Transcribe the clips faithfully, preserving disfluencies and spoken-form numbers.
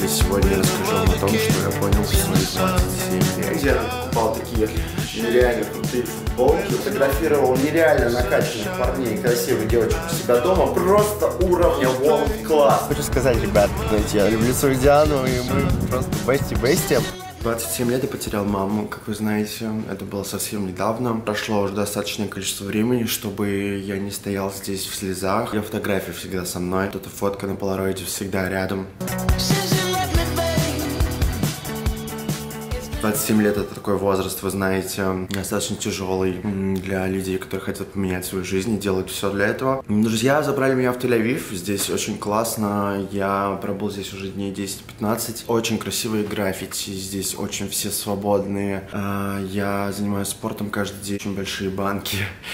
сегодня я расскажу вам о том, что я понял в свои двадцать семь лет. Я покупал такие нереально крутые футболки, фотографировал нереально накачанных парней, красивых девочек у себя дома, просто уровня world class. Хочу сказать, ребят, знаете, я люблю свою Диану, и мы просто бести-бести. двадцать семь лет я потерял маму, как вы знаете, это было совсем недавно. Прошло уже достаточное количество времени, чтобы я не стоял здесь в слезах. Ее фотография всегда со мной, эта фотка на полароиде всегда рядом. двадцать семь лет это такой возраст, вы знаете, достаточно тяжелый для людей, которые хотят поменять свою жизнь и делают все для этого. Друзья забрали меня в Тель-Авив, здесь очень классно, я пробыл здесь уже дней десять-пятнадцать. Очень красивые граффити, здесь очень все свободные. Я занимаюсь спортом каждый день, очень большие банки.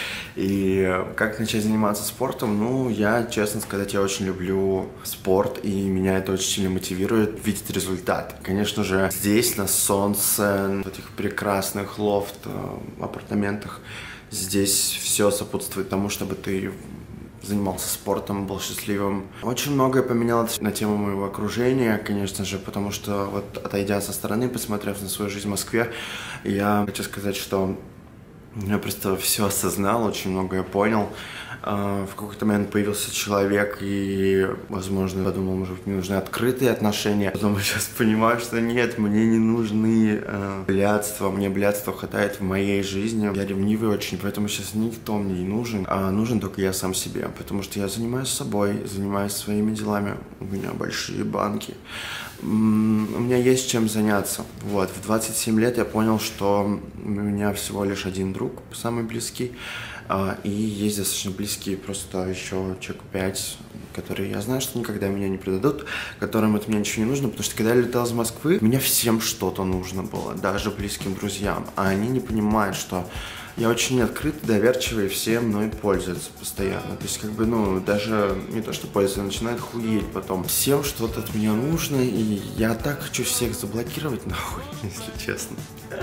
И как начать заниматься спортом? Ну, я, честно сказать, я очень люблю спорт, и меня это очень сильно мотивирует видеть результат. Конечно же, здесь, на солнце, в этих прекрасных лофт апартаментах, здесь все сопутствует тому, чтобы ты занимался спортом, был счастливым. Очень многое поменялось на тему моего окружения, конечно же, потому что вот отойдя со стороны, посмотрев на свою жизнь в Москве, я хочу сказать, что я просто все осознал, очень многое понял. В какой-то момент появился человек, и, возможно, я подумал, может быть, мне нужны открытые отношения. Потом я сейчас понимаю, что нет, мне не нужны э, блядства, мне блядства хватает в моей жизни. Я ревнивый очень, поэтому сейчас никто мне не нужен, а нужен только я сам себе, потому что я занимаюсь собой, занимаюсь своими делами. У меня большие банки. У меня есть чем заняться. Вот, в двадцать семь лет я понял, что у меня всего лишь один друг, самый близкий. И есть достаточно близкие, просто еще человек пять, которые я знаю, что никогда меня не предадут, которым от меня ничего не нужно, потому что когда я летал из Москвы, мне всем что-то нужно было, даже близким друзьям, а они не понимают, что я очень открытый, доверчивый, и все мной пользуются постоянно. То есть, как бы, ну, даже не то, что пользуются, начинают хуеть потом. Всем что-то от меня нужно, и я так хочу всех заблокировать, нахуй, если честно.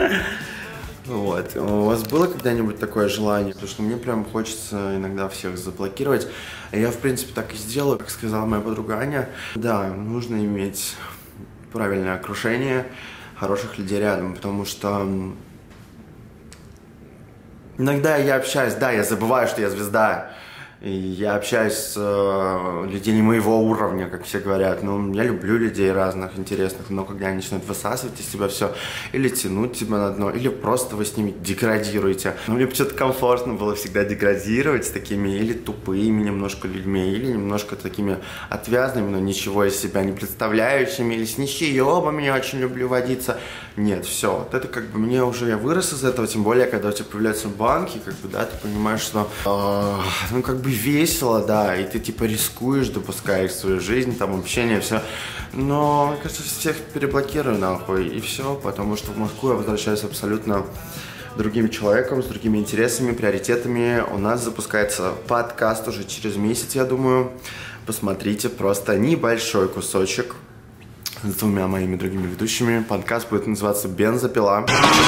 Вот. У вас было когда-нибудь такое желание? Потому что мне прям хочется иногда всех заблокировать. Я, в принципе, так и сделаю, как сказала моя подруга Аня. Да, нужно иметь правильное окружение, хороших людей рядом, потому что иногда я общаюсь, да, я забываю, что я звезда. И я общаюсь с э, людьми моего уровня, как все говорят. Ну, я люблю людей разных, интересных, но когда они начинают высасывать из себя все, или тянуть тебя на дно, или просто вы с ними деградируете. Но мне почему-то комфортно было всегда деградировать с такими или тупыми немножко людьми, или немножко такими отвязными, но ничего из себя не представляющими, или с нищеёбами я очень люблю водиться. Нет, все, вот это как бы мне уже, я вырос из этого, тем более, когда у тебя появляются банки, как бы, да, ты понимаешь, что, э, ну, как бы весело, да, и ты, типа, рискуешь, допускаешь свою жизнь, там, общение, все, но, мне кажется, всех переблокирую, нахуй, и все, потому что в Москву я возвращаюсь абсолютно другим человеком, с другими интересами, приоритетами. У нас запускается подкаст уже через месяц, я думаю, посмотрите, просто небольшой кусочек с двумя моими другими ведущими. Подкаст будет называться «Бензопила».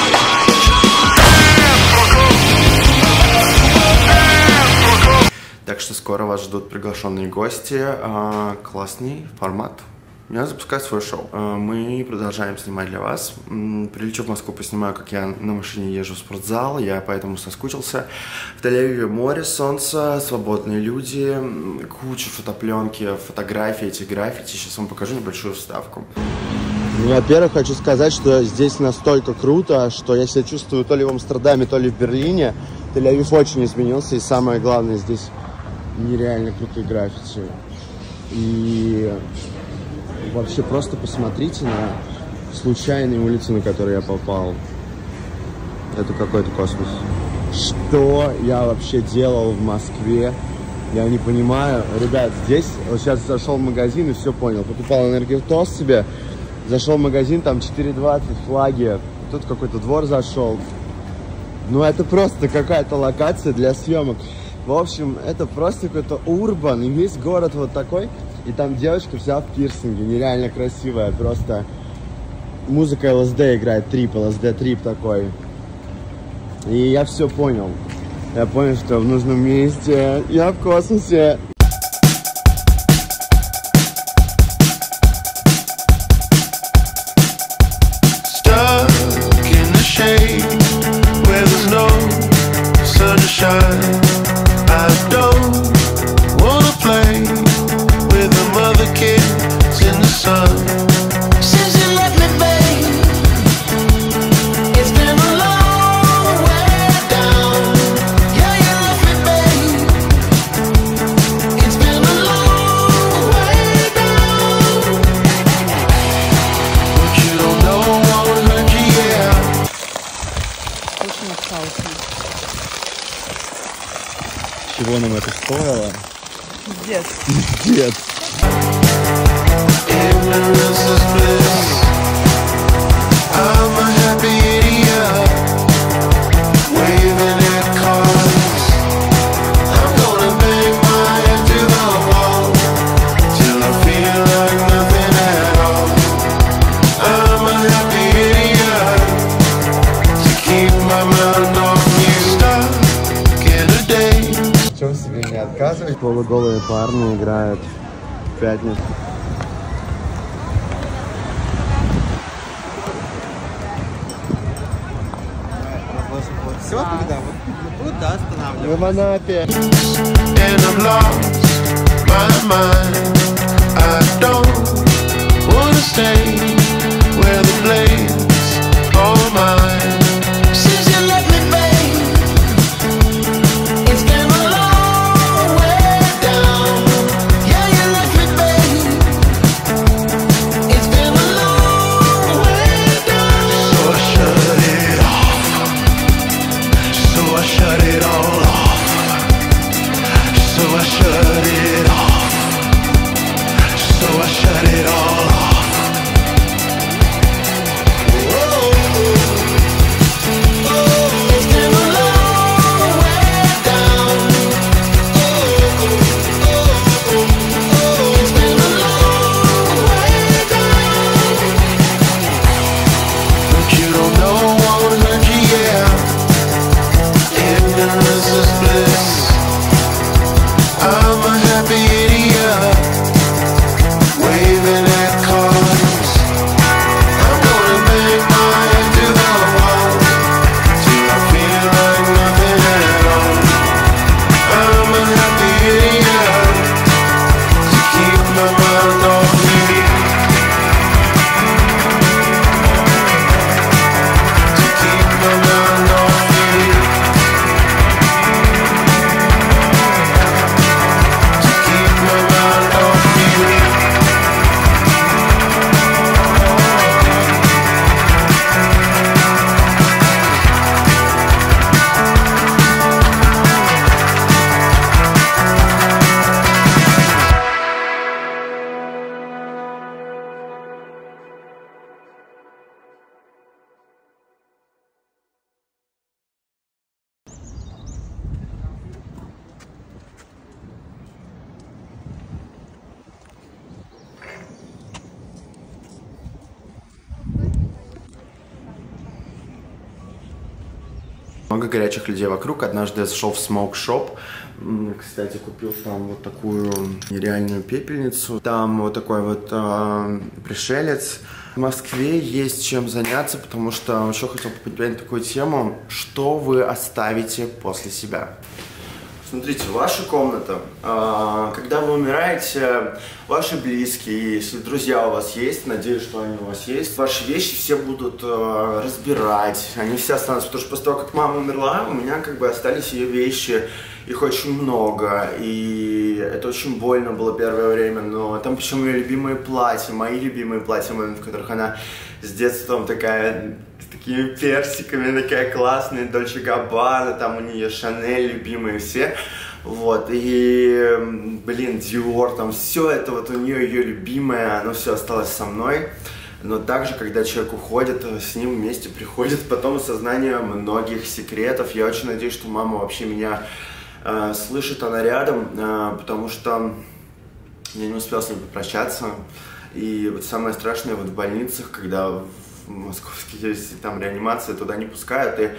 Так что скоро вас ждут приглашенные гости. А, классный формат. Я запускаю свое шоу. А, мы продолжаем снимать для вас. М, прилечу в Москву, поснимаю, как я на машине езжу в спортзал. Я поэтому соскучился. В Тель-Авиве море, солнце, свободные люди, куча фотопленки, фотографии, эти граффити. Сейчас вам покажу небольшую вставку. Во-первых, хочу сказать, что здесь настолько круто, что я себя чувствую то ли в Амстердаме, то ли в Берлине. Тель-Авив очень изменился, и самое главное, здесь нереально крутые граффити. И вообще просто посмотрите на случайные улицы, на которые я попал. Это какой-то космос. Что я вообще делал в Москве? Я не понимаю. Ребят, здесь вот сейчас зашел в магазин и все понял. Покупал энергетос себе. Зашел в магазин, там четыре двадцать, флаги. Тут какой-то двор зашел. Ну это просто какая-то локация для съемок. В общем, это просто какой-то урбан, и весь город вот такой. И там девочка вся в пирсинге, нереально красивая, просто музыка эл эс ди играет, трип, эл эс ди трип такой. И я все понял. Я понял, что в нужном месте, я в космосе. shine. I don't wanna play with the mother kids in the sun. Since you left me, babe, it's been a long way down. Yeah, you left me, babe, it's been a long way down. What you don't know won't hurt you, yeah. Очень вкусно. Чего нам это стоило? Пиздец. Пиздец. Ignorance is bliss. I'm a happy idiot, waving at cars. I'm gonna bang my head to the wall till I feel like nothing at all. I'm a happy idiot to keep my mind off you. Stuck in a day. В чем себе не отказывать? Полуголые парни играют в пятницу. Все, тогда вот тут, да, останавливаем. В Анапе. And I've lost my mind. I don't wanna stay where the blade's all mine. Since you left me, babe, it's been a long way down. Yeah, you left me, babe, it's been a long way down. So I shut it off. So I shut it all off. So I shut it off. So I shut it all off. Whoa. Oh, it's been a long way down. Oh, oh, oh, it's been a long way down. But you don't know won't hurt you, yeah. Ignorance is bliss. I'm a happy idiot, waving at cars. I'm gonna bang my head to the wall till I feel like nothing at all. I'm a happy idiot to keep my mind off you. To keep my mind off you. To keep my mind off you. Много горячих людей вокруг. Однажды я зашел в Smoke Shop. Кстати, купил там вот такую нереальную пепельницу. Там вот такой вот э, пришелец. В Москве есть чем заняться, потому что еще хотел поднять такую тему. Что вы оставите после себя? Смотрите, ваша комната, когда вы умираете, ваши близкие, если друзья у вас есть, надеюсь, что они у вас есть, ваши вещи все будут разбирать, они все останутся, потому что после того, как мама умерла, у меня как бы остались ее вещи, их очень много, и это очень больно было первое время, но там причем ее любимые платья, мои любимые платья, в которых она с детством такая... с такими персиками, такая классная, Дольче Габбана, там у нее Шанель, любимые все, вот, и, блин, Диор, там все это вот у нее, ее любимое, оно все осталось со мной, но также, когда человек уходит, с ним вместе приходит потом осознание многих секретов. Я очень надеюсь, что мама вообще меня э, слышит, она рядом, э, потому что я не успел с ней попрощаться, и вот самое страшное вот в больницах, когда в московских есть там реанимация, туда не пускают, и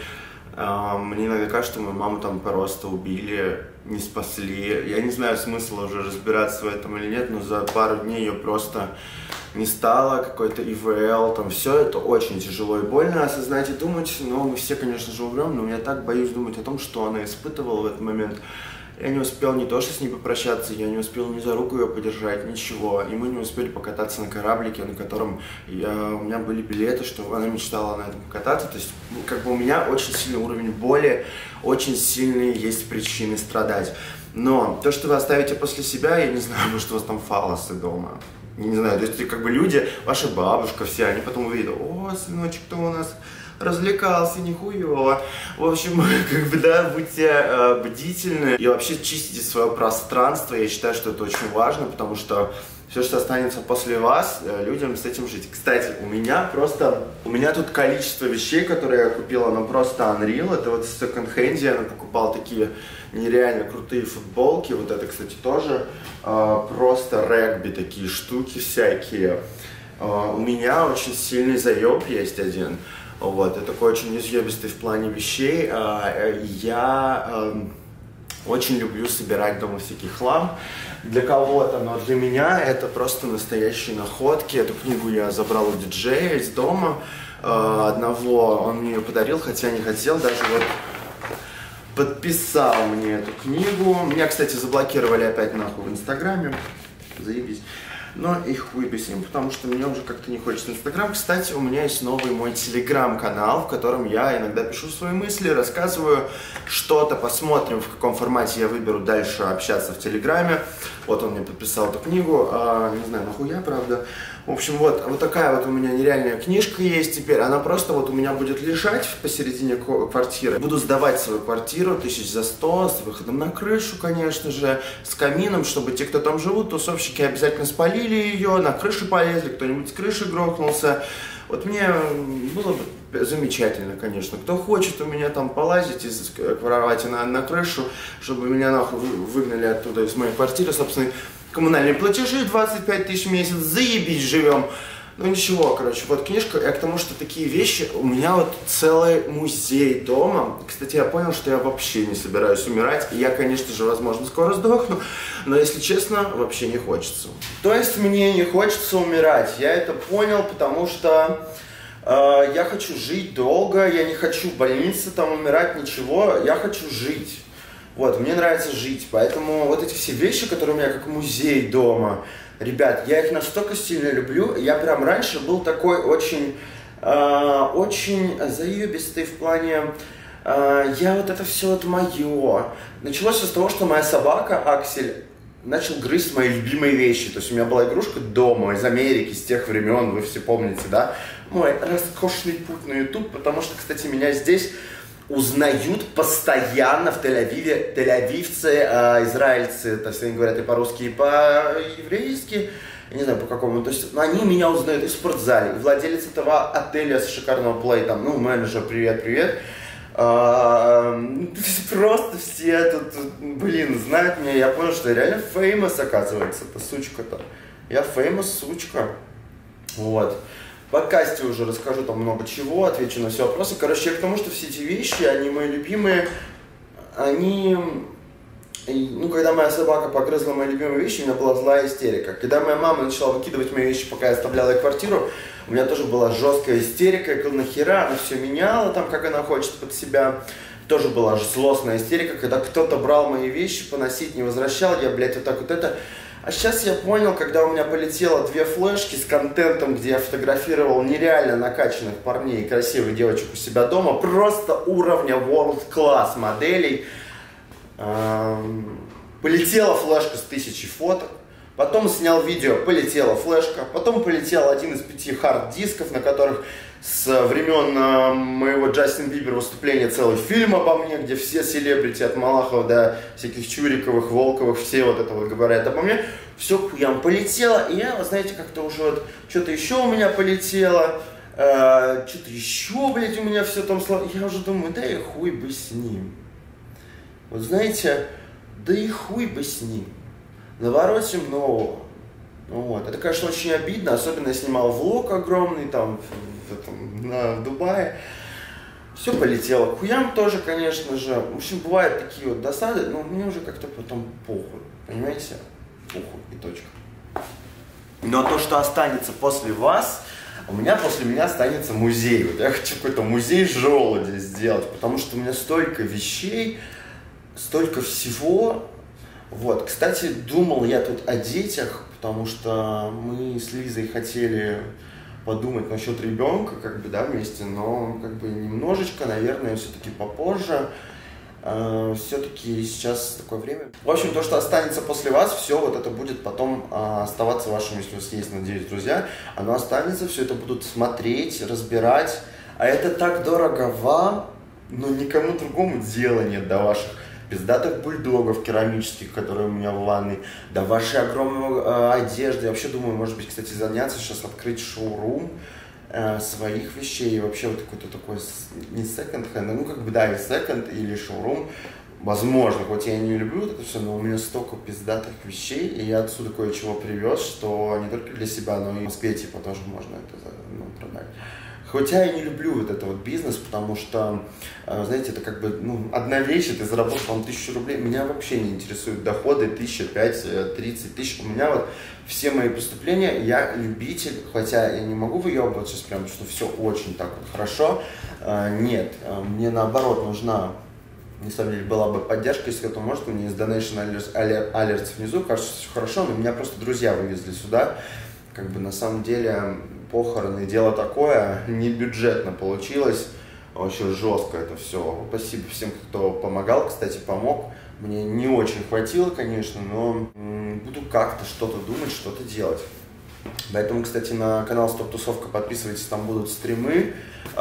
э, мне иногда кажется, что мою маму там просто убили, не спасли. Я не знаю смысла уже разбираться в этом или нет, но за пару дней ее просто не стало, какой-то И В Л, там все это очень тяжело и больно осознать и думать, но мы все, конечно же, умрем, но я так боюсь думать о том, что она испытывала в этот момент. Я не успел не то что с ней попрощаться, я не успел ни за руку ее подержать, ничего. И мы не успели покататься на кораблике, на котором я, у меня были билеты, что она мечтала на этом покататься. То есть, как бы у меня очень сильный уровень боли, очень сильные есть причины страдать. Но то, что вы оставите после себя, я не знаю, может, у вас там фалосы дома. Я не знаю, то есть, как бы люди, ваша бабушка, все, они потом увидят: о, сыночек, кто у нас развлекался, нихуево. В общем, как бы, да, будьте э, бдительны и вообще чистите свое пространство. Я считаю, что это очень важно, потому что все, что останется после вас, э, людям с этим жить. Кстати, у меня просто, у меня тут количество вещей, которые я купил, оно просто unreal. Это вот в секонд-хенде я покупал такие нереально крутые футболки. Вот это, кстати, тоже э, просто регби, такие штуки всякие. Э, у меня очень сильный заеб есть один. Вот, я такой очень изъебистый в плане вещей. Я очень люблю собирать дома всякий хлам. Для кого-то, но для меня это просто настоящие находки. Эту книгу я забрал у диджея из дома одного. Он мне ее подарил, хотя не хотел. Даже вот подписал мне эту книгу. Меня, кстати, заблокировали опять нахуй в Инстаграме. Заебись. Но и хуй бы с ним, потому что мне уже как-то не хочется Инстаграм. Кстати, у меня есть новый мой Телеграм-канал, в котором я иногда пишу свои мысли, рассказываю что-то, посмотрим, в каком формате я выберу дальше общаться в Телеграме. Вот он мне подписал эту книгу, а, не знаю, нахуя, правда. В общем, вот, вот такая вот у меня нереальная книжка есть теперь. Она просто вот у меня будет лежать посередине квартиры. Буду сдавать свою квартиру тысяч за сто, с выходом на крышу, конечно же, с камином, чтобы те, кто там живут, тусовщики обязательно спалили ее, на крышу полезли, кто-нибудь с крыши грохнулся. Вот мне было бы замечательно, конечно. Кто хочет у меня там полазить из кровати на, на крышу, чтобы меня нахуй выгнали оттуда из моей квартиры, собственно, коммунальные платежи двадцать пять тысяч в месяц, заебись живем. Ну ничего, короче, вот книжка, я к тому, что такие вещи, у меня вот целый музей дома. Кстати, я понял, что я вообще не собираюсь умирать. И я, конечно же, возможно, скоро сдохну, но, если честно, вообще не хочется. То есть мне не хочется умирать, я это понял, потому что э, я хочу жить долго, я не хочу в больнице там умирать, ничего, я хочу жить. Вот, мне нравится жить, поэтому вот эти все вещи, которые у меня как музей дома, ребят, я их настолько сильно люблю, я прям раньше был такой очень, э, очень заебистый в плане, э, я вот это все вот мое. Началось с того, что моя собака Аксель начал грызть мои любимые вещи, то есть у меня была игрушка дома из Америки, с тех времен, вы все помните, да, мой роскошный путь на YouTube, потому что, кстати, меня здесь узнают постоянно в Тель-Авиве, тель-авивцы, э, израильцы, то есть они говорят и по-русски, и по-еврейски, я не знаю по какому, то есть они меня узнают и в спортзале, и владелец этого отеля с шикарного плей, там, ну, менеджер, привет-привет, э, просто все тут, блин, знают меня, я понял, что я реально famous, оказывается, эта сучка-то, я famous сучка, вот. В подкасте уже расскажу там много чего, отвечу на все вопросы. Короче, я к тому, что все эти вещи, они мои любимые, они... Ну, когда моя собака погрызла мои любимые вещи, у меня была злая истерика. Когда моя мама начала выкидывать мои вещи, пока я оставляла ей квартиру, у меня тоже была жесткая истерика. Я говорю, нахера, она все меняла там, как она хочет под себя. Тоже была злостная истерика, когда кто-то брал мои вещи, поносить не возвращал, я, блядь, вот так вот это... А сейчас я понял, когда у меня полетело две флешки с контентом, где я фотографировал нереально накачанных парней и красивых девочек у себя дома, просто уровня world class моделей. Эм, полетела флешка с тысячи фоток, потом снял видео, полетела флешка, потом полетел один из пяти хард-дисков, на которых с времен э, моего Джастин Бибер выступления целый фильм обо мне, где все селебрити от Малахова до всяких Чуриковых, Волковых, все вот это вот говорят обо мне. Все к хуям полетело, и я, вы знаете, как-то уже вот что-то еще у меня полетело, э, что-то еще, блядь, у меня все там сло... Я уже думаю, да и хуй бы с ним. Вот знаете, да и хуй бы с ним. Наворотим нового. Вот. Это, конечно, очень обидно, особенно я снимал влог огромный там в, в, этом, на, в Дубае. Все полетело к хуям тоже, конечно же. В общем, бывают такие вот досады, но мне уже как-то потом похуй, понимаете? Похуй и точка. Но то, что останется после вас, у меня после меня останется музей. Вот я хочу какой-то музей желуди сделать, потому что у меня столько вещей, столько всего. Вот, кстати, думал я тут о детях, потому что мы с Лизой хотели подумать насчет ребенка, как бы, да, вместе, но как бы немножечко, наверное, все-таки попозже. Э, все-таки сейчас такое время. В общем, то, что останется после вас, все вот это будет потом э, оставаться вашим, если у вас есть, надеюсь, друзья, оно останется, все это будут смотреть, разбирать, а это так дорого вам, но никому другому дела нет до ваших пиздатых бульдогов керамических, которые у меня в ванной, до вашей огромной э, одежды. Я вообще думаю, может быть, кстати, заняться сейчас, открыть шоурум э, своих вещей. И вообще вот какой-то такой, не секонд-хенд, ну как бы да, и секонд, или шоурум. Возможно, хоть я и не люблю это все, но у меня столько пиздатых вещей, и я отсюда кое-чего привез, что не только для себя, но и в Москве типа тоже можно это ну, продать. Хотя я не люблю вот этот вот бизнес, потому что, знаете, это как бы, ну, одна вещь, ты заработал там тысячу рублей, меня вообще не интересуют доходы тысяча, пять, тридцать тысяч. У меня вот все мои преступления, я любитель, хотя я не могу выебывать сейчас прям, что все очень так вот хорошо. Нет, мне наоборот нужна, на самом деле, была бы поддержка, если кто-то может, у меня есть donation alerts внизу, кажется, все хорошо, но меня просто друзья вывезли сюда. Как бы на самом деле похороны, дело такое, не бюджетно получилось, очень жестко это все. Спасибо всем, кто помогал, кстати, помог. Мне не очень хватило, конечно, но буду как-то что-то думать, что-то делать. Поэтому, кстати, на канал Стоп Тусовка подписывайтесь, там будут стримы.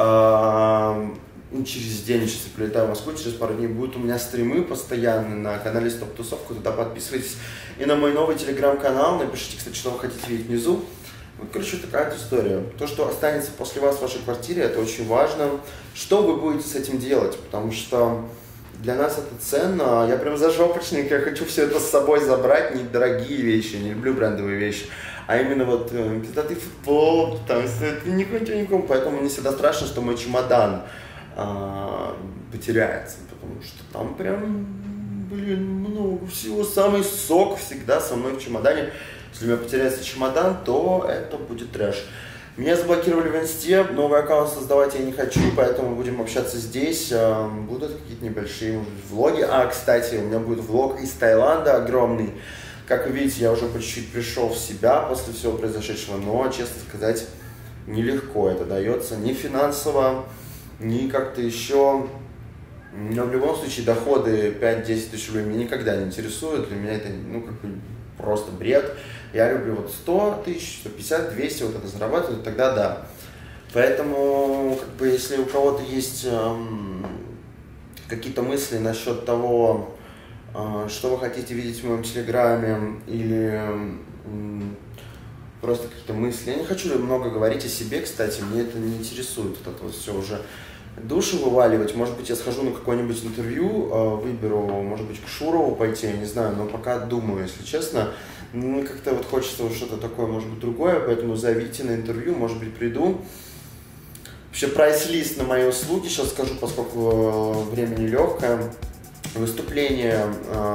Через день, сейчас я прилетаю в Москву, через пару дней будут у меня стримы постоянно на канале Стоп Тусовка, туда подписывайтесь. И на мой новый телеграм-канал, напишите, кстати, что вы хотите видеть внизу. Вот, короче, такая вот история. То, что останется после вас в вашей квартире, это очень важно. Что вы будете с этим делать? Потому что для нас это ценно. Я прям зажопочник, я хочу все это с собой забрать, недорогие вещи, не люблю брендовые вещи. А именно вот, когда ты футбол, там, это не хочу никому. Поэтому мне всегда страшно, что мой чемодан а, потеряется. Потому что там прям, блин, много всего. Самый сок всегда со мной в чемодане. Если у меня потеряется чемодан, то это будет трэш. Меня заблокировали в инсте, новый аккаунт создавать я не хочу, поэтому будем общаться здесь. Будут какие-то небольшие, может быть, влоги. А, кстати, у меня будет влог из Таиланда огромный. Как вы видите, я уже по чуть-чуть пришел в себя после всего произошедшего, но, честно сказать, нелегко это дается. Ни финансово, ни как-то еще. Но в любом случае доходы пять-десять тысяч рублей меня никогда не интересуют. Для меня это, ну, как бы просто бред. Я люблю вот сто тысяч, сто пятьдесят, двести вот это зарабатывать, тогда да. Поэтому, как бы, если у кого-то есть эм, какие-то мысли насчет того, э, что вы хотите видеть в моем телеграме, или э, просто какие-то мысли. Я не хочу много говорить о себе, кстати, мне это не интересует, вот это вот все уже душу вываливать. Может быть, я схожу на какое-нибудь интервью, э, выберу, может быть, к Шурову пойти, я не знаю, но пока думаю, если честно. Ну, как-то вот хочется вот что-то такое, может быть, другое, поэтому зовите на интервью, может быть, приду. Вообще, прайс-лист на мои услуги сейчас скажу, поскольку время нелегкое. Выступление,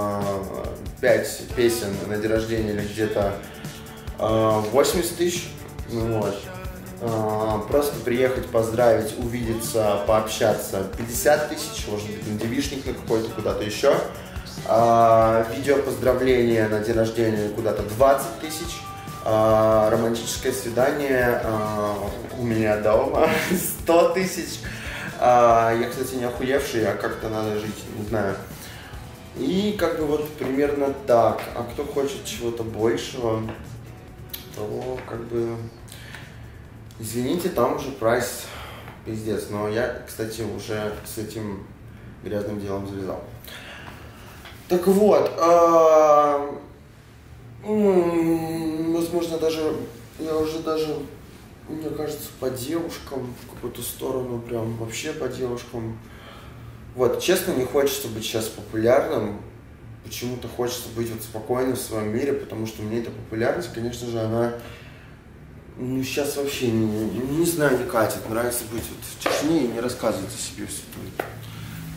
пять песен на день рождения или где-то восемьдесят тысяч. Вот. Просто приехать, поздравить, увидеться, пообщаться пятьдесят тысяч, может быть, на девишник на какой-то, куда-то еще. А, видео поздравления на день рождения куда-то двадцать тысяч, а, романтическое свидание а, у меня дома сто тысяч. А, я, кстати, не охуевший, а как-то надо жить, не знаю. И как бы вот примерно так. А кто хочет чего-то большего, то как бы извините, там уже прайс пиздец. Но я, кстати, уже с этим грязным делом завязал. Так вот, а, возможно, даже, я уже даже, мне кажется, по девушкам, в какую-то сторону, прям вообще по девушкам. Вот, честно, не хочется быть сейчас популярным, почему-то хочется быть вот спокойным в своем мире, потому что мне эта популярность, конечно же, она, ну, сейчас вообще, не, не знаю, не катит, нравится быть вот в тишине и не рассказывать о себе всю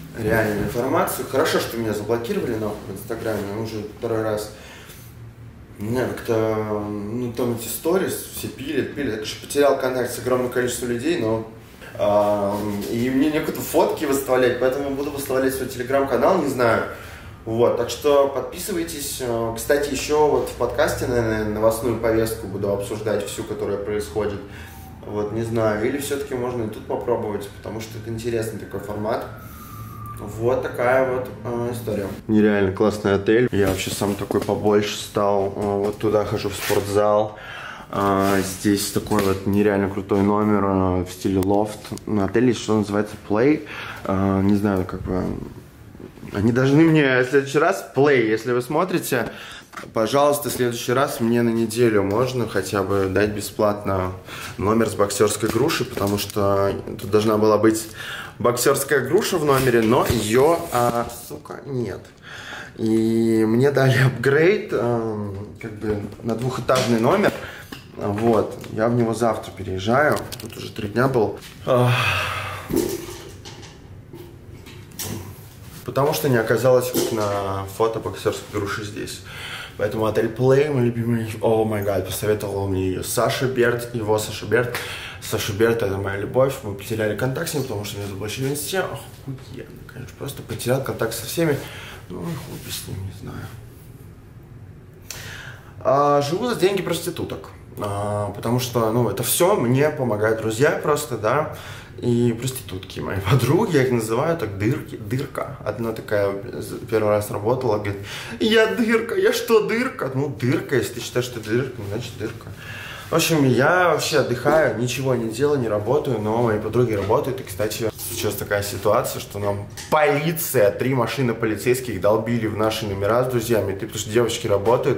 реальную информацию. Хорошо, что меня заблокировали нахуй в Инстаграме уже второй раз. Не, как-то, ну, там эти сторис все пилят, пилят. Я, конечно, потерял контакт с огромным количеством людей, но... А, и мне некуда фотки выставлять, поэтому буду выставлять свой телеграм-канал, не знаю. Вот, так что подписывайтесь. Кстати, еще вот в подкасте, наверное, новостную повестку буду обсуждать всю, которая происходит. Вот, не знаю, или все-таки можно и тут попробовать, потому что это интересный такой формат. Вот такая вот э, история. Нереально классный отель. Я вообще сам такой побольше стал. Вот туда хожу в спортзал. Uh, здесь такой вот нереально крутой номер uh, в стиле лофт. На отеле есть что называется Play. Uh, не знаю, как бы... Они должны мне в следующий раз Play. Если вы смотрите, пожалуйста, в следующий раз мне на неделю можно хотя бы дать бесплатно номер с боксерской грушей, потому что тут должна была быть боксерская груша в номере, но ее, а, сука, нет. И мне дали апгрейд, а, как бы на двухэтажный номер. Вот, я в него завтра переезжаю. Тут уже три дня был. Потому что не оказалось как на фото боксерской груши здесь. Поэтому отель Play, мой любимый, о май гад, посоветовал мне ее Саша Берт, его Саша Берт. Саша Берт — это моя любовь. Мы потеряли контакт с ним, потому что меня заблочили в инсте. Охуенно, конечно, просто потерял контакт со всеми. Ну, хуй с ним, не знаю. А, живу за деньги проституток. А, потому что, ну, это все мне помогают друзья просто, да, и проститутки, мои подруги, я их называю так, дырки, дырка. Одна такая первый раз работала, говорит, я дырка, я что, дырка? Ну, дырка, если ты считаешь, что ты дырка, значит дырка. В общем, я вообще отдыхаю, ничего не делаю, не работаю, но мои подруги работают. И, кстати, сейчас такая ситуация, что нам полиция, три машины полицейских долбили в наши номера с друзьями, потому что девочки работают.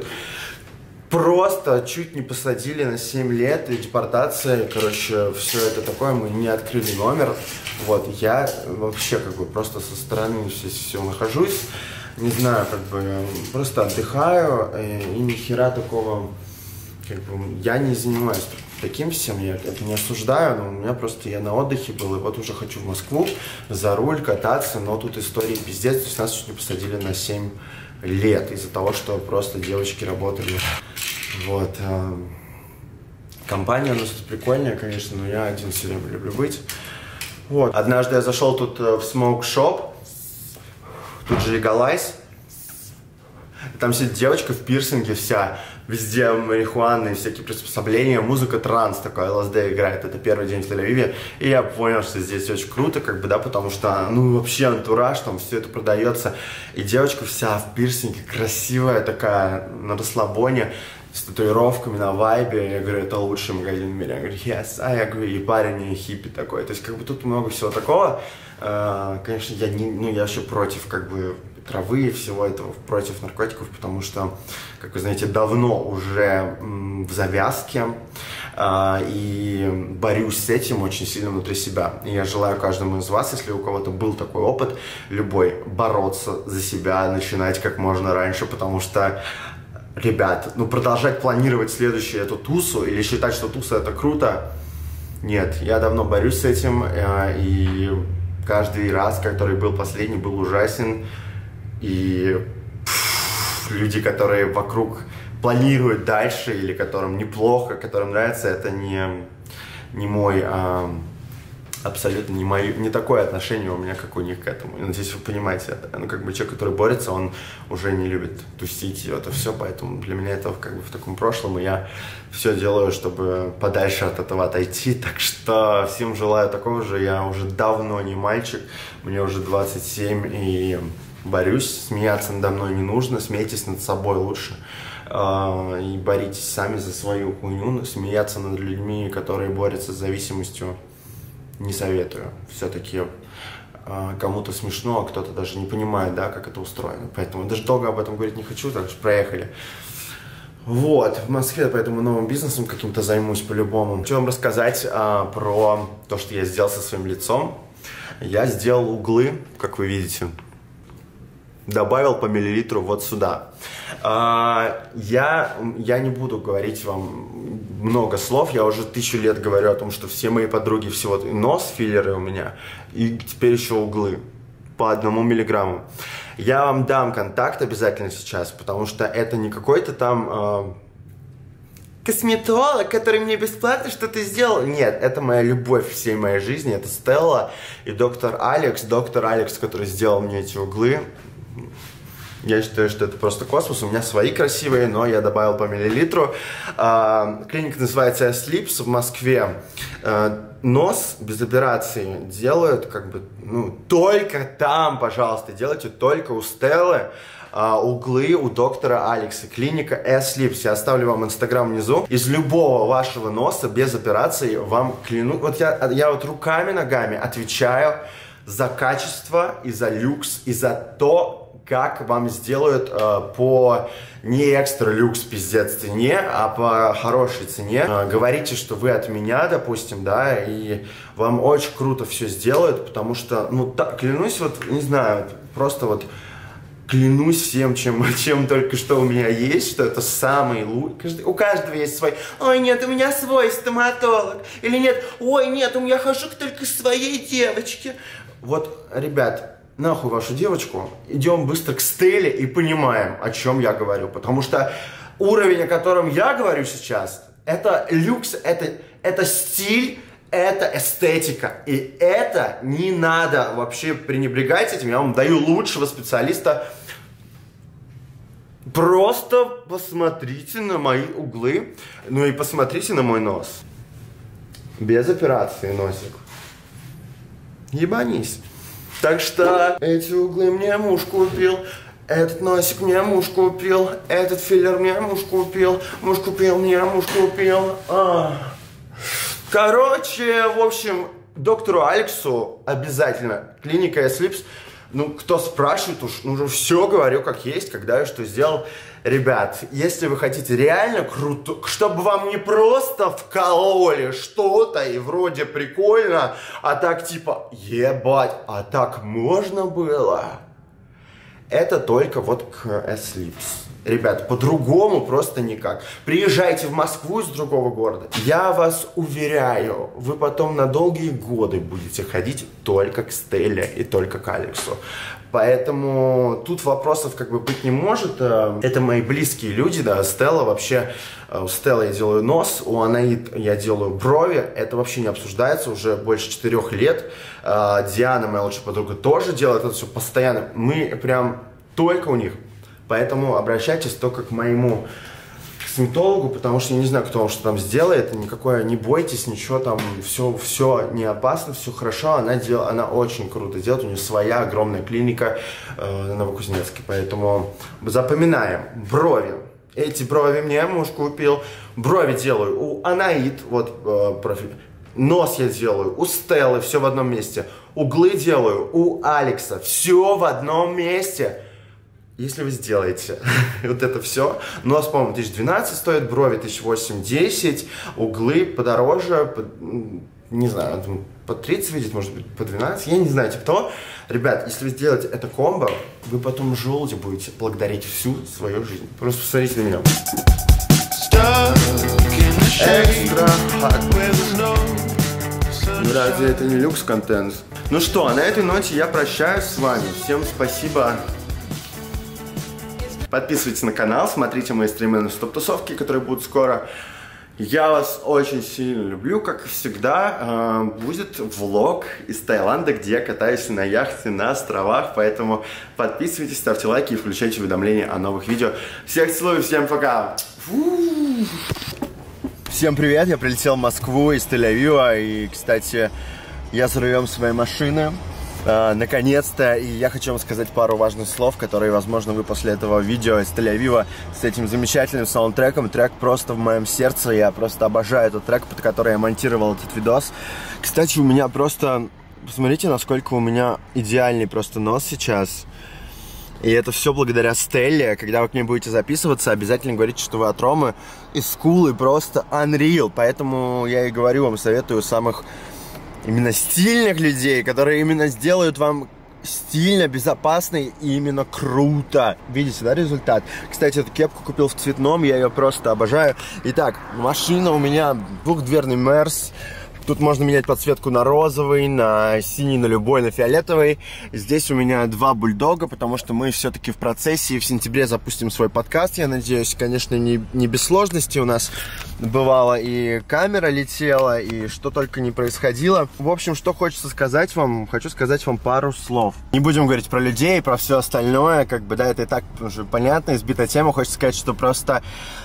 Просто чуть не посадили на семь лет, и депортация, короче, все это такое, мы не открыли номер. Вот, я вообще как бы просто со стороны здесь все нахожусь, не знаю, как бы просто отдыхаю, и, и ни хера такого, как бы, я не занимаюсь таким всем, я это не осуждаю, но у меня просто, я на отдыхе был, и вот уже хочу в Москву за руль кататься, но тут истории пиздец, то есть нас чуть не посадили на семь лет из-за того, что просто девочки работали. Вот. Компания у нас тут прикольная, конечно, но я один все время люблю быть. Вот. Однажды я зашел тут в Smoke Shop, тут же Legalize. Там сидит девочка в пирсинге вся, везде марихуаны, всякие приспособления, музыка транс такой, эл эс ди играет. Это первый день в Тель-Авиве, и я понял, что здесь очень круто, как бы, да, потому что, ну, вообще антураж, там все это продается, и девочка вся в пирсинге, красивая такая, на расслабоне, с татуировками, на вайбе. Я говорю, это лучший магазин в мире. Я говорю, yes. А я говорю, и парень, и хиппи такой. То есть, как бы, тут много всего такого. Конечно, я не, ну, я вообще против, как бы, травы и всего этого, против наркотиков, потому что, как вы знаете, давно уже в завязке, э, и борюсь с этим очень сильно внутри себя. И я желаю каждому из вас, если у кого-то был такой опыт, любой, бороться за себя, начинать как можно раньше, потому что, ребят, ну, продолжать планировать следующую эту тусу или считать, что туса это круто, нет, я давно борюсь с этим, э, и каждый раз, который был последний, был ужасен. И пфф, люди, которые вокруг планируют дальше или которым неплохо, которым нравится, это не, не мой, а, абсолютно не, мой, не такое отношение у меня, как у них к этому. И, надеюсь, вы понимаете это. Ну, как бы человек, который борется, он уже не любит тусить, и это все, поэтому для меня это как бы в таком прошлом, и я все делаю, чтобы подальше от этого отойти. Так что всем желаю такого же. Я уже давно не мальчик, мне уже двадцать семь, и борюсь, смеяться надо мной не нужно, смейтесь над собой лучше, э, и боритесь сами за свою хуйню, смеяться над людьми, которые борются с зависимостью, не советую. Все-таки э, кому-то смешно, а кто-то даже не понимает, да, как это устроено, поэтому даже долго об этом говорить не хочу, так что проехали. Вот, в Москве, поэтому новым бизнесом каким-то займусь по-любому. Хочу вам рассказать э, про то, что я сделал со своим лицом. Я сделал углы, как вы видите. Добавил по миллилитру вот сюда. А, я, я не буду говорить вам много слов, я уже тысячу лет говорю о том, что все мои подруги, всего нос, филлеры у меня, и теперь еще углы по одному миллиграмму. Я вам дам контакт обязательно сейчас, потому что это не какой-то там э, косметолог, который мне бесплатно что-то сделал. Нет, это моя любовь всей моей жизни. Это Стелла и доктор Алекс. Доктор Алекс, который сделал мне эти углы. Я считаю, что это просто космос. У меня свои красивые, но я добавил по миллилитру. А, клиника называется Sleeps в Москве. А, нос без операции делают как бы, ну, только там, пожалуйста, делайте только у Стеллы. А, углы у доктора Алекса. Клиника S-Lips. Я оставлю вам инстаграм внизу. Из любого вашего носа без операции вам клянусь. Вот я, я вот руками, ногами отвечаю за качество и за люкс, и за то, как вам сделают э, по не экстра люкс пиздец цене, а по хорошей цене. Э, говорите, что вы от меня, допустим, да, и вам очень круто все сделают, потому что, ну, так, клянусь, вот, не знаю, просто вот клянусь всем, чем, чем только что у меня есть, что это самый лучший. У каждого есть свой. Ой, нет, у меня свой стоматолог. Или нет, ой, нет, у меня хожу только к своей девочке. Вот, ребят, нахуй вашу девочку, идем быстро к Стелле и понимаем, о чем я говорю. Потому что уровень, о котором я говорю сейчас, это люкс, это, это стиль, это эстетика. И это не надо вообще пренебрегать этим. Я вам даю лучшего специалиста. Просто посмотрите на мои углы, ну и посмотрите на мой нос. Без операции носик. Ебанись. Так что эти углы мне муж купил, этот носик мне муж купил, этот филлер мне муж купил, муж купил мне, муж купил. А. Короче, в общем, доктору Алексу обязательно. Клиника S-Lips. Ну, кто спрашивает, уж ну, уже все говорю как есть, когда и что сделал. Ребят, если вы хотите реально круто, чтобы вам не просто вкололи что-то и вроде прикольно, а так типа, ебать, а так можно было? Это только вот к S-Lips. Ребят, по-другому просто никак. Приезжайте в Москву из другого города. Я вас уверяю, вы потом на долгие годы будете ходить только к Стелле и только к Алексу. Поэтому тут вопросов как бы быть не может. Это мои близкие люди, да. Стелла вообще, у Стеллы я делаю нос, у Анаит я делаю брови. Это вообще не обсуждается уже больше четырех лет. Диана, моя лучшая подруга, тоже делает это все постоянно. Мы прям только у них. Поэтому обращайтесь только к моему косметологу, потому что я не знаю, кто вам что там сделает. Никакое, не бойтесь, ничего там, все, все не опасно, все хорошо. Она, дел, она очень круто делает, у нее своя огромная клиника э, на Новокузнецке. Поэтому запоминаем. Брови. Эти брови мне муж купил. Брови делаю у Анаит, вот э, профиль. Нос я делаю у Стеллы, все в одном месте. Углы делаю у Алекса, все в одном месте. Если вы сделаете вот это все, нос, по-моему, тысяча двенадцать стоит, брови тысяча восемь-десять, углы подороже, по, не знаю, по тридцать выйдет, может быть, по двенадцать, я не знаю, типа того. Ребят, если вы сделаете это комбо, вы потом в желуде будете благодарить всю свою жизнь. Просто посмотрите на меня. Экстра хат. Ну разве это не люкс-контент? Ну что, на этой ноте я прощаюсь с вами. Всем спасибо. Подписывайтесь на канал, смотрите мои стримы на стоп-тусовки, которые будут скоро. Я вас очень сильно люблю, как всегда. Будет влог из Таиланда, где я катаюсь на яхте на островах. Поэтому подписывайтесь, ставьте лайки и включайте уведомления о новых видео. Всех целую, всем пока! Всем привет, я прилетел в Москву из Тель-Авива. И, кстати, я за рулем своей машины. Uh, наконец-то, и я хочу вам сказать пару важных слов, которые, возможно, вы после этого видео из Тель-Авива с этим замечательным саундтреком. Трек просто в моем сердце, я просто обожаю этот трек, под который я монтировал этот видос. Кстати, у меня просто, посмотрите, насколько у меня идеальный просто нос сейчас. И это все благодаря Стелле. Когда вы к ней будете записываться, обязательно говорите, что вы от Ромы. И скулы просто unreal, поэтому я и говорю вам, советую самых... именно стильных людей, которые именно сделают вам стильно, безопасно и именно круто. Видите, да, результат? Кстати, эту кепку купил в цветном, я ее просто обожаю. Итак, машина у меня двухдверный Мерс, Тут можно менять подсветку на розовый, на синий, на любой, на фиолетовый. Здесь у меня два бульдога, потому что мы все-таки в процессе, и в сентябре запустим свой подкаст. Я надеюсь, конечно, не, не без сложностей у нас бывало, и камера летела, и что только не происходило. В общем, что хочется сказать вам, хочу сказать вам пару слов. Не будем говорить про людей, про все остальное, как бы, да, это и так уже понятно, избитая тема. Хочется сказать, что просто...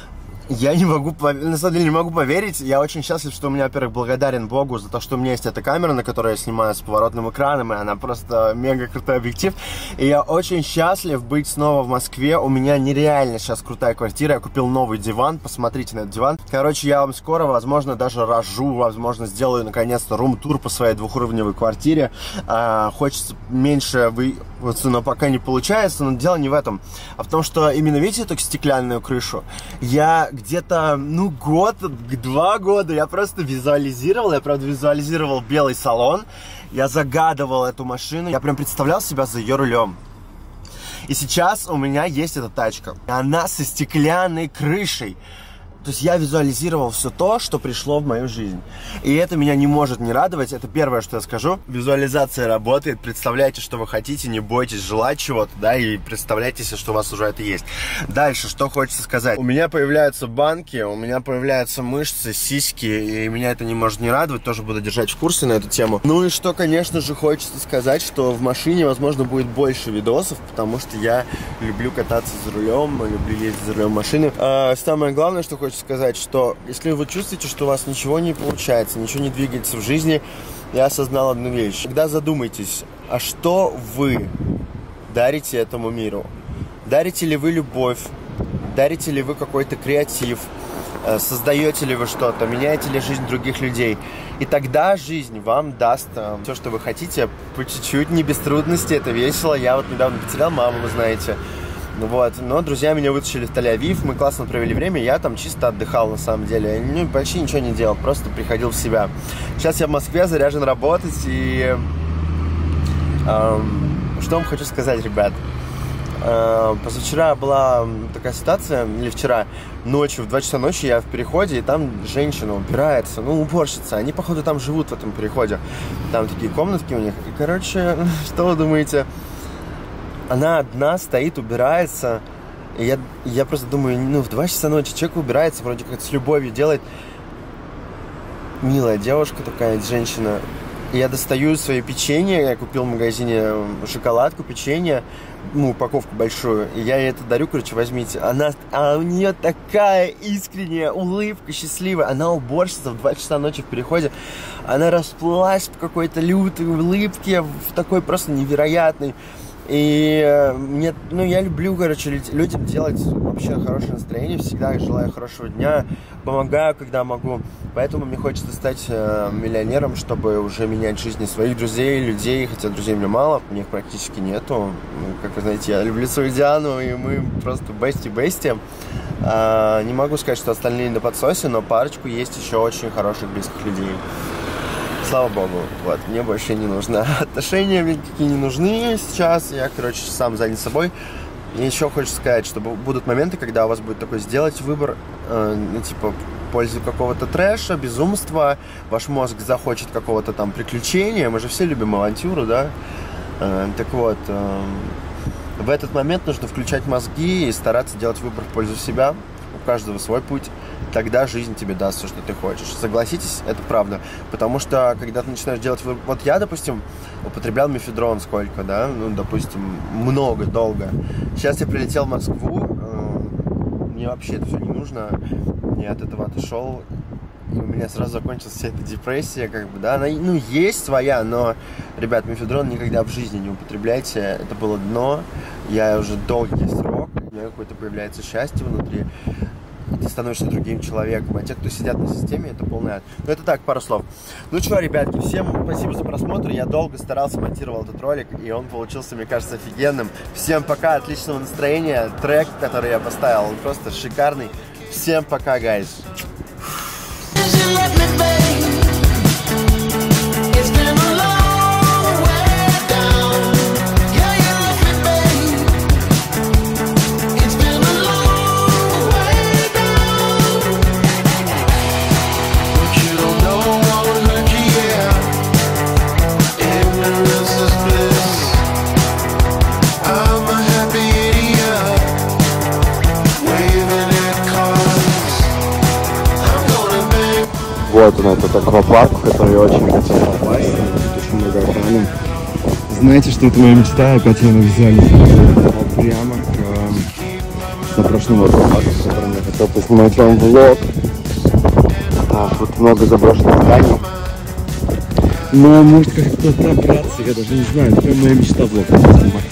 Я не могу, на самом деле не могу поверить. Я очень счастлив, что у меня, во-первых, благодарен Богу за то, что у меня есть эта камера, на которой я снимаю с поворотным экраном, и она просто мега крутой объектив. И я очень счастлив быть снова в Москве. У меня нереально сейчас крутая квартира. Я купил новый диван, посмотрите на этот диван. Короче, я вам скоро, возможно, даже рожу, возможно, сделаю наконец-то рум-тур по своей двухуровневой квартире. А, хочется меньше вы... но пока не получается, но дело не в этом, а в том, что именно, видите, эту стеклянную крышу? Я где-то, ну, год, два года я просто визуализировал, я, правда, визуализировал белый салон, я загадывал эту машину, я прям представлял себя за ее рулем. И сейчас у меня есть эта тачка, она со стеклянной крышей. То есть я визуализировал все то, что пришло в мою жизнь. И это меня не может не радовать. Это первое, что я скажу. Визуализация работает. Представляйте, что вы хотите, не бойтесь желать чего-то, да, и представляйте себе, что у вас уже это есть. Дальше, что хочется сказать. У меня появляются банки, у меня появляются мышцы, сиськи, и меня это не может не радовать. Тоже буду держать в курсе на эту тему. Ну и что, конечно же, хочется сказать, что в машине, возможно, будет больше видосов, потому что я люблю кататься за рулем, люблю ездить за рулем машины. А самое главное, что хочется сказать, что если вы чувствуете, что у вас ничего не получается, ничего не двигается в жизни, я осознал одну вещь. Когда задумайтесь, а что вы дарите этому миру? Дарите ли вы любовь? Дарите ли вы какой-то креатив? Создаете ли вы что-то? Меняете ли жизнь других людей? И тогда жизнь вам даст э, все, что вы хотите, по чуть-чуть, не без трудностей, это весело. Я вот недавно потерял маму, вы знаете. Вот, но друзья меня вытащили в Тель-Авив, мы классно провели время, я там чисто отдыхал на самом деле, ну, почти ничего не делал, просто приходил в себя. Сейчас я в Москве, заряжен работать, и эм, что вам хочу сказать, ребят. Э, позавчера была такая ситуация, или вчера ночью, в два часа ночи я в переходе, и там женщина убирается, ну, уборщица, они, походу, там живут в этом переходе, там такие комнатки у них, и, короче, что вы думаете? Она одна стоит, убирается, и я, я просто думаю, ну, в два часа ночи человек убирается, вроде как с любовью делает. Милая девушка такая, женщина. И я достаю свои печенье, я купил в магазине шоколадку, печенье, ну, упаковку большую, и я ей это дарю, короче, возьмите. Она, а у нее такая искренняя улыбка, счастливая. Она уборщица в два часа ночи в переходе. Она расплылась в какой-то лютой улыбке, в такой просто невероятной. И мне, ну, я люблю, короче, людям делать вообще хорошее настроение, всегда желаю хорошего дня, помогаю, когда могу. Поэтому мне хочется стать э, миллионером, чтобы уже менять жизни своих друзей, людей, хотя друзей у меня мало, у них практически нету. Как вы знаете, я люблю свою Диану, и мы просто бести-бести. А, не могу сказать, что остальные на подсосе, но парочку есть еще очень хороших близких людей. Слава богу, вот, мне больше не нужно. Отношения мне какие не нужны сейчас, я, короче, сам занят собой. И еще хочется сказать, что будут моменты, когда у вас будет такой сделать выбор, э, ну, типа, в пользу какого-то трэша, безумства, ваш мозг захочет какого-то там приключения, мы же все любим авантюру, да? Э, так вот, э, в этот момент нужно включать мозги и стараться делать выбор в пользу себя. У каждого свой путь, тогда жизнь тебе даст все, что ты хочешь. Согласитесь, это правда. Потому что, когда ты начинаешь делать выбор... Вот я, допустим, употреблял мефедрон сколько, да? Ну, допустим, много, долго. Сейчас я прилетел в Москву, э, мне вообще это все не нужно. Я от этого отошел, и у меня сразу закончилась вся эта депрессия, как бы, да? Она, ну, есть своя, но, ребят, мефедрон никогда в жизни не употребляйте. Это было дно. Я уже долгий срок. У меня какое-то появляется счастье внутри, ты становишься другим человеком, а те, кто сидят на системе, это полный ад. Ну, это так, пару слов. Ну что, ребятки, всем спасибо за просмотр, я долго старался, монтировал этот ролик, и он получился, мне кажется, офигенным. Всем пока, отличного настроения, трек, который я поставил, он просто шикарный. Всем пока, гайз. But you don't know what we're looking Вот он, этот аквапарк, в который я очень хотел попасть. Тут очень много охраны. Знаете, что это моя мечта? Опять меня взяли прямо к заброшенному аквапарку, в котором я хотел поснимать вам влог. Так, тут много заброшенных зданий. Но может как-то пробраться, я даже не знаю. Это моя мечта влог снимать.